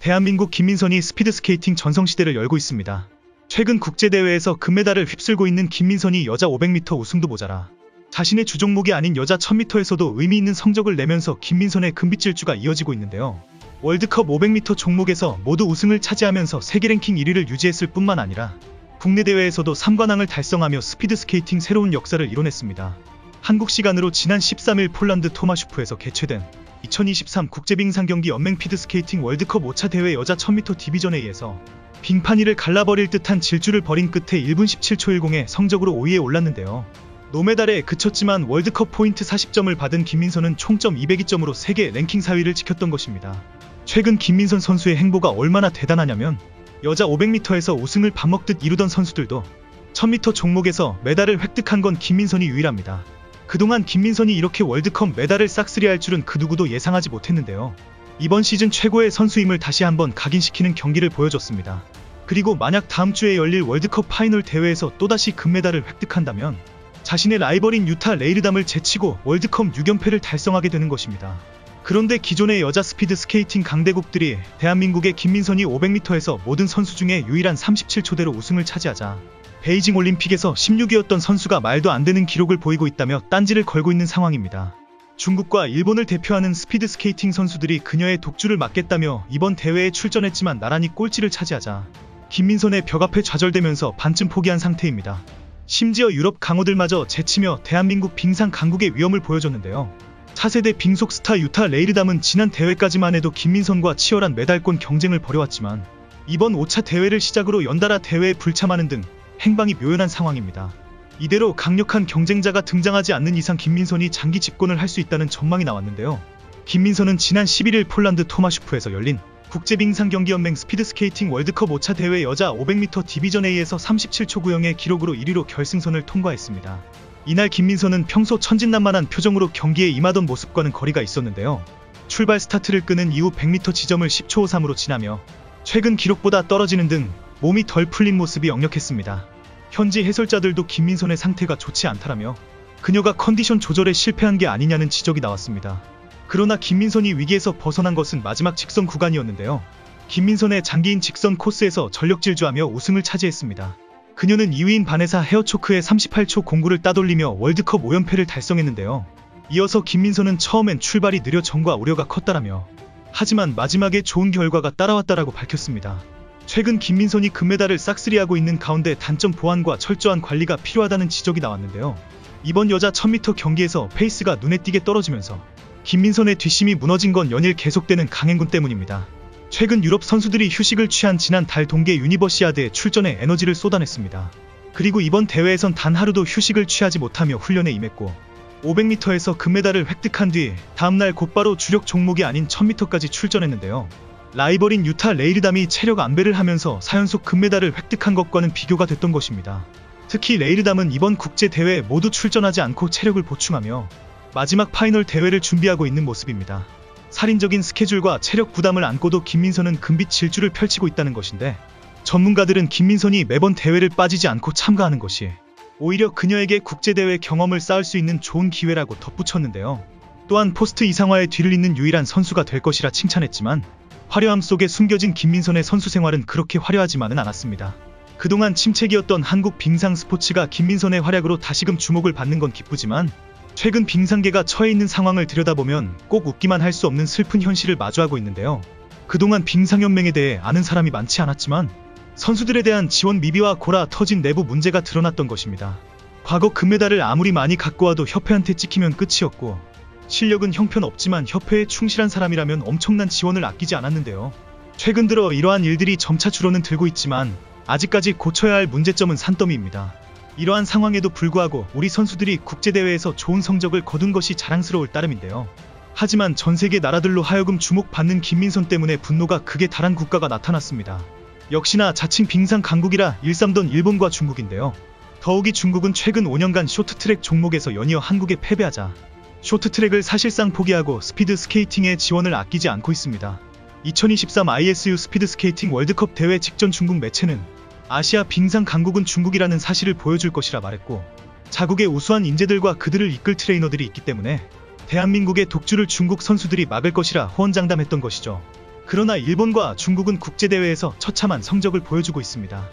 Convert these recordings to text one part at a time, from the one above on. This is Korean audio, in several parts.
대한민국 김민선이 스피드스케이팅 전성시대를 열고 있습니다. 최근 국제대회에서 금메달을 휩쓸고 있는 김민선이 여자 500m 우승도 모자라 자신의 주종목이 아닌 여자 1000m에서도 의미 있는 성적을 내면서 김민선의 금빛질주가 이어지고 있는데요. 월드컵 500m 종목에서 모두 우승을 차지하면서 세계 랭킹 1위를 유지했을 뿐만 아니라 국내 대회에서도 3관왕을 달성하며 스피드스케이팅 새로운 역사를 이뤄냈습니다. 한국 시간으로 지난 13일 폴란드 토마슈프에서 개최된 2023 국제빙상경기 연맹 피드스케이팅 월드컵 5차 대회 여자 1000m 디비전 A에서 빙판위를 갈라버릴 듯한 질주를 벌인 끝에 1분 17초 10의 성적으로 5위에 올랐는데요. 노메달에 그쳤지만 월드컵 포인트 40점을 받은 김민선은 총점 202점으로 세계 랭킹 4위를 지켰던 것입니다. 최근 김민선 선수의 행보가 얼마나 대단하냐면 여자 500m에서 우승을 밥 먹듯 이루던 선수들도 1000m 종목에서 메달을 획득한 건 김민선이 유일합니다. 그동안 김민선이 이렇게 월드컵 메달을 싹쓸이할 줄은 그 누구도 예상하지 못했는데요. 이번 시즌 최고의 선수임을 다시 한번 각인시키는 경기를 보여줬습니다. 그리고 만약 다음 주에 열릴 월드컵 파이널 대회에서 또다시 금메달을 획득한다면 자신의 라이벌인 유타 레이르담을 제치고 월드컵 6연패를 달성하게 되는 것입니다. 그런데 기존의 여자 스피드 스케이팅 강대국들이 대한민국의 김민선이 500m에서 모든 선수 중에 유일한 37초대로 우승을 차지하자 베이징 올림픽에서 16위였던 선수가 말도 안 되는 기록을 보이고 있다며 딴지를 걸고 있는 상황입니다. 중국과 일본을 대표하는 스피드 스케이팅 선수들이 그녀의 독주를 막겠다며 이번 대회에 출전했지만 나란히 꼴찌를 차지하자 김민선의 벽 앞에 좌절되면서 반쯤 포기한 상태입니다. 심지어 유럽 강호들마저 제치며 대한민국 빙상 강국의 위험을 보여줬는데요. 차세대 빙속 스타 유타 레이르담은 지난 대회까지만 해도 김민선과 치열한 메달권 경쟁을 벌여왔지만 이번 5차 대회를 시작으로 연달아 대회에 불참하는 등 행방이 묘연한 상황입니다. 이대로 강력한 경쟁자가 등장하지 않는 이상 김민선이 장기 집권을 할 수 있다는 전망이 나왔는데요. 김민선은 지난 11일 폴란드 토마슈프에서 열린 국제빙상경기연맹 스피드스케이팅 월드컵 5차 대회 여자 500m 디비전 A에서 37초 90의 기록으로 1위로 결승선을 통과했습니다. 이날 김민선은 평소 천진난만한 표정으로 경기에 임하던 모습과는 거리가 있었는데요. 출발 스타트를 끄는 이후 100m 지점을 10초 53으로 지나며 최근 기록보다 떨어지는 등 몸이 덜 풀린 모습이 역력했습니다. 현지 해설자들도 김민선의 상태가 좋지 않다라며 그녀가 컨디션 조절에 실패한 게 아니냐는 지적이 나왔습니다. 그러나 김민선이 위기에서 벗어난 것은 마지막 직선 구간이었는데요. 김민선의 장기인 직선 코스에서 전력 질주하며 우승을 차지했습니다. 그녀는 2위인 바네사 헤어초크의 38초 09를 따돌리며 월드컵 5연패를 달성했는데요. 이어서 김민선은 처음엔 출발이 느려 정과 우려가 컸다라며 하지만 마지막에 좋은 결과가 따라왔다라고 밝혔습니다. 최근 김민선이 금메달을 싹쓸이하고 있는 가운데 단점 보완과 철저한 관리가 필요하다는 지적이 나왔는데요. 이번 여자 1000m 경기에서 페이스가 눈에 띄게 떨어지면서 김민선의 뒷심이 무너진 건 연일 계속되는 강행군 때문입니다. 최근 유럽 선수들이 휴식을 취한 지난 달 동계 유니버시아드에 출전해 에너지를 쏟아냈습니다. 그리고 이번 대회에선 단 하루도 휴식을 취하지 못하며 훈련에 임했고 500m에서 금메달을 획득한 뒤 다음날 곧바로 주력 종목이 아닌 1000m까지 출전했는데요. 라이벌인 유타 레이르담이 체력 안배를 하면서 4연속 금메달을 획득한 것과는 비교가 됐던 것입니다. 특히 레이르담은 이번 국제대회에 모두 출전하지 않고 체력을 보충하며 마지막 파이널 대회를 준비하고 있는 모습입니다. 살인적인 스케줄과 체력 부담을 안고도 김민선은 금빛 질주를 펼치고 있다는 것인데 전문가들은 김민선이 매번 대회를 빠지지 않고 참가하는 것이 오히려 그녀에게 국제대회 경험을 쌓을 수 있는 좋은 기회라고 덧붙였는데요. 또한 포스트 이상화의 뒤를 잇는 유일한 선수가 될 것이라 칭찬했지만 화려함 속에 숨겨진 김민선의 선수 생활은 그렇게 화려하지만은 않았습니다. 그동안 침체기였던 한국 빙상 스포츠가 김민선의 활약으로 다시금 주목을 받는 건 기쁘지만 최근 빙상계가 처해 있는 상황을 들여다보면 꼭 웃기만 할 수 없는 슬픈 현실을 마주하고 있는데요. 그동안 빙상연맹에 대해 아는 사람이 많지 않았지만 선수들에 대한 지원 미비와 골아 터진 내부 문제가 드러났던 것입니다. 과거 금메달을 아무리 많이 갖고 와도 협회한테 찍히면 끝이었고 실력은 형편없지만 협회에 충실한 사람이라면 엄청난 지원을 아끼지 않았는데요. 최근 들어 이러한 일들이 점차 줄어는 들고 있지만 아직까지 고쳐야 할 문제점은 산더미입니다. 이러한 상황에도 불구하고 우리 선수들이 국제대회에서 좋은 성적을 거둔 것이 자랑스러울 따름인데요. 하지만 전세계 나라들로 하여금 주목받는 김민선 때문에 분노가 극에 달한 국가가 나타났습니다. 역시나 자칭 빙상 강국이라 일삼던 일본과 중국인데요. 더욱이 중국은 최근 5년간 쇼트트랙 종목에서 연이어 한국에 패배하자 쇼트트랙을 사실상 포기하고 스피드 스케이팅에 지원을 아끼지 않고 있습니다. 2023 ISU 스피드 스케이팅 월드컵 대회 직전 중국 매체는 아시아 빙상 강국은 중국이라는 사실을 보여줄 것이라 말했고 자국의 우수한 인재들과 그들을 이끌 트레이너들이 있기 때문에 대한민국의 독주를 중국 선수들이 막을 것이라 호언장담했던 것이죠. 그러나 일본과 중국은 국제대회에서 처참한 성적을 보여주고 있습니다.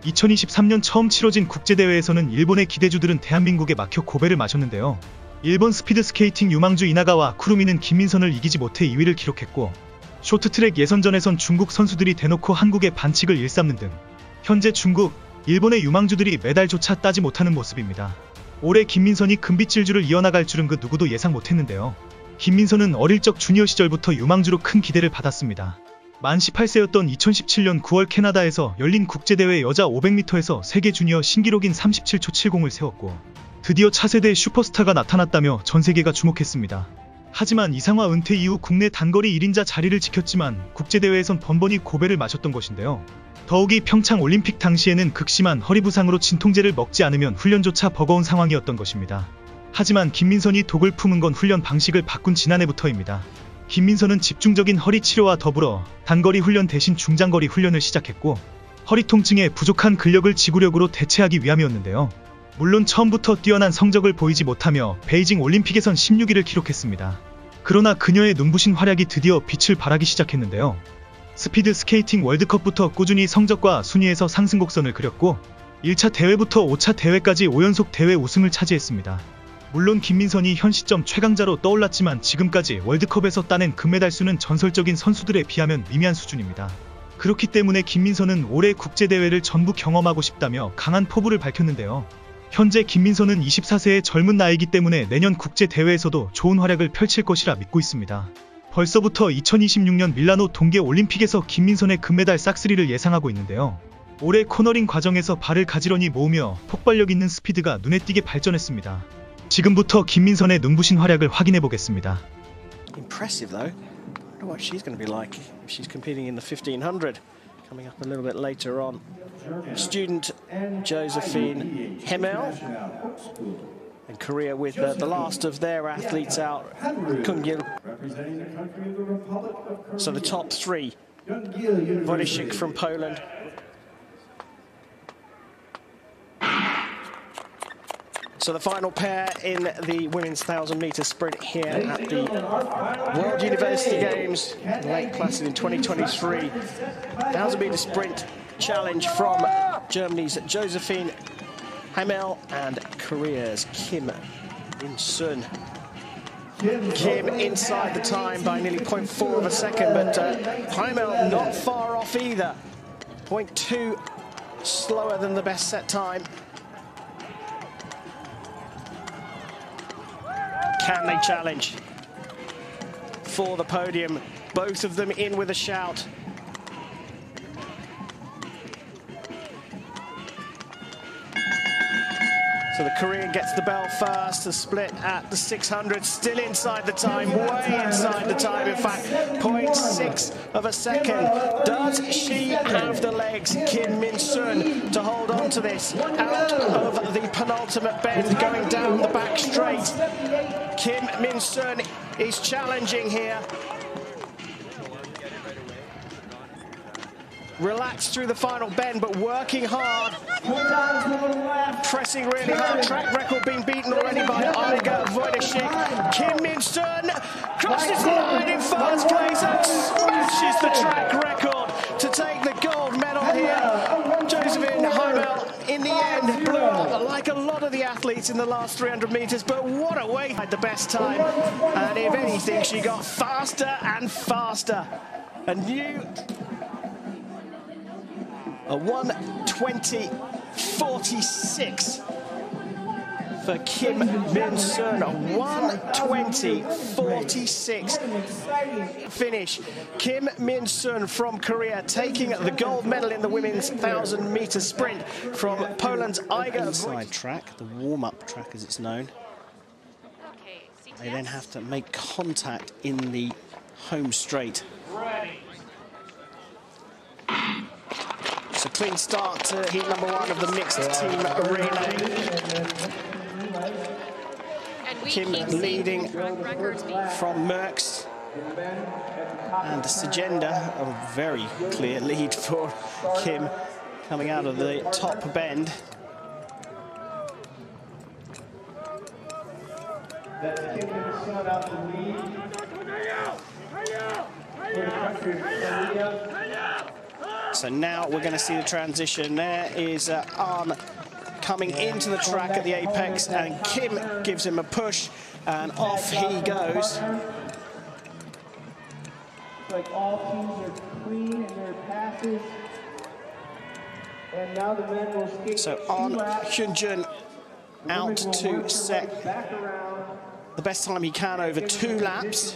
2023년 처음 치러진 국제대회에서는 일본의 기대주들은 대한민국에 막혀 고배를 마셨는데요. 일본 스피드스케이팅 유망주 이나가와 쿠루미는 김민선을 이기지 못해 2위를 기록했고, 쇼트트랙 예선전에선 중국 선수들이 대놓고 한국의 반칙을 일삼는 등 현재 중국, 일본의 유망주들이 메달조차 따지 못하는 모습입니다. 올해 김민선이 금빛 질주를 이어나갈 줄은 그 누구도 예상 못했는데요. 김민선은 어릴 적 주니어 시절부터 유망주로 큰 기대를 받았습니다. 만 18세였던 2017년 9월 캐나다에서 열린 국제대회 여자 500m에서 세계 주니어 신기록인 37초 70을 세웠고, 드디어 차세대 슈퍼스타가 나타났다며 전세계가 주목했습니다. 하지만 이상화 은퇴 이후 국내 단거리 1인자 자리를 지켰지만 국제대회에선 번번이 고배를 마셨던 것인데요. 더욱이 평창 올림픽 당시에는 극심한 허리 부상으로 진통제를 먹지 않으면 훈련조차 버거운 상황이었던 것입니다. 하지만 김민선이 독을 품은 건 훈련 방식을 바꾼 지난해부터입니다. 김민선은 집중적인 허리 치료와 더불어 단거리 훈련 대신 중장거리 훈련을 시작했고, 허리 통증에 부족한 근력을 지구력으로 대체하기 위함이었는데요. 물론 처음부터 뛰어난 성적을 보이지 못하며 베이징 올림픽에선 16위를 기록했습니다. 그러나 그녀의 눈부신 활약이 드디어 빛을 발하기 시작했는데요. 스피드 스케이팅 월드컵부터 꾸준히 성적과 순위에서 상승 곡선을 그렸고, 1차 대회부터 5차 대회까지 5연속 대회 우승을 차지했습니다. 물론 김민선이 현 시점 최강자로 떠올랐지만 지금까지 월드컵에서 따낸 금메달 수는 전설적인 선수들에 비하면 미미한 수준입니다. 그렇기 때문에 김민선은 올해 국제대회를 전부 경험하고 싶다며 강한 포부를 밝혔는데요. 현재 김민선은 24세의 젊은 나이이기 때문에 내년 국제대회에서도 좋은 활약을 펼칠 것이라 믿고 있습니다. 벌써부터 2026년 밀라노 동계올림픽에서 김민선의 금메달 싹쓸이를 예상하고 있는데요. 올해 코너링 과정에서 발을 가지런히 모으며 폭발력 있는 스피드가 눈에 띄게 발전했습니다. 지금부터 김민선의 눈부신 활약을 확인해 보겠습니다. Impressive though. I wonder what she's going to be like if she's competing in the 1500. Coming up a little bit later on. Student Josephine Hemel. And Korea with the last of their athletes out. Kung-gil. So the top three. Wojciech from Poland. So the final pair in the women's 1,000-meter sprint here at the World University Games in Lake Placid in 2023. 1,000-meter sprint challenge from Germany's Josephine Hemel and Korea's Kim Min-sun. Kim inside the time by nearly 0.4 of a second, but Hemel not far off either. 0.2 slower than the best set time. Can they challenge for the podium? Both of them in with a shout. So the Korean gets the bell first. The split at the 600, still inside the time, way inside the time. In fact, 0.6 of a second. Does she have the legs, Kim Min-sun, to hold on to this? Out of the penultimate bend, going down the back straight. Kim Min-sun is challenging here. Relaxed through the final bend, but working hard. Pressing really hard. Track record being beaten already by Iga Wojciech. Kim Min-sun crosses the line in first place and smashes the track record to take the gold medal here. Josephine Hemel, in the end, blew up like a lot of the athletes in the last 300 meters, but what a way! Had the best time, and if anything, she got faster and faster. A new a 1:20.46 for Kim Min-sun. A 1:20.46 finish. Kim Min-sun from Korea taking the gold medal in the women's 1,000-meter sprint from Poland's Iga. Inside track, the warm-up track as it's known. They then have to make contact in the home straight. So clean start to heat number one of the mixed team relay. Kim leading from Merckx. And Sagenda, a very clear lead for Kim coming out of the top bend. So now we're going to see the transition. There is Arn coming into the track at the apex, and Kim gives him a push, and off he goes. Like all teams are clean in their passes. And now the men will skate. So Arn Hyunjun out to set the best time he can over 2 laps.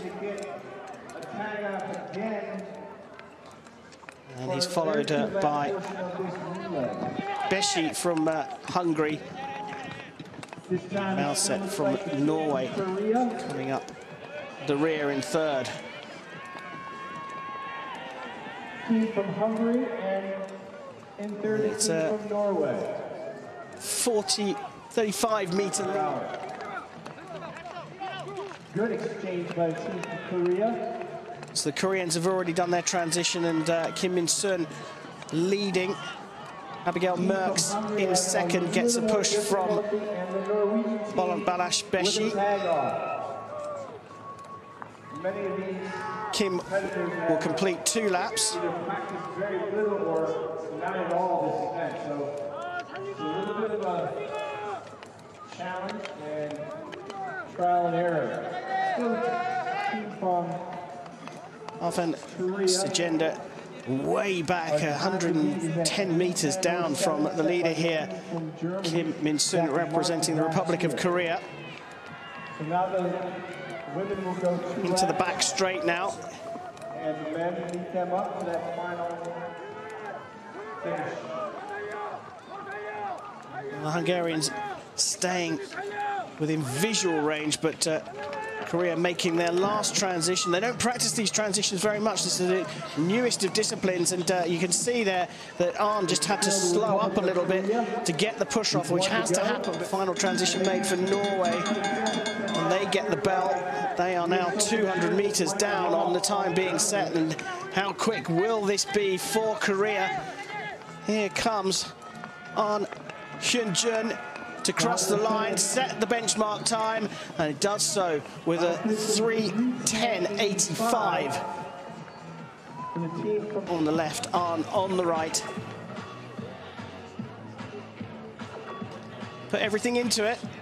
And he's followed by Beshi from Hungary. Malset from Norway coming up the rear in 3rd. Team from Hungary and in 3rd it's from Norway. 35-meter lead. Good exchange by the team from Korea. So the Koreans have already done their transition, and Kim Min-sun leading. Abigail Merckx in 2nd gets a push from Balash Beshi. Kim will complete 2 laps. Very little or not at all this event, so it's a little bit of a challenge and trial and error. Still team from Often agenda way back 110 meters down from the leader here, Kim Min-sun, representing the Republic of Korea. So now the women will go into the back straight now. And the men meet them up for that final finish. The Hungarians staying within visual range, but Korea making their last transition. They don't practice these transitions very much. This is the newest of disciplines, and you can see there that Arn just had to slow up a little bit to get the push off, which has to happen. The final transition made for Norway, and they get the bell. They are now 200 meters down on the time being set, and how quick will this be for Korea? Here comes Arn Hyunjun to cross the line, set the benchmark time, and it does so with a 3:10.85 on the left, Arn on the right. Put everything into it.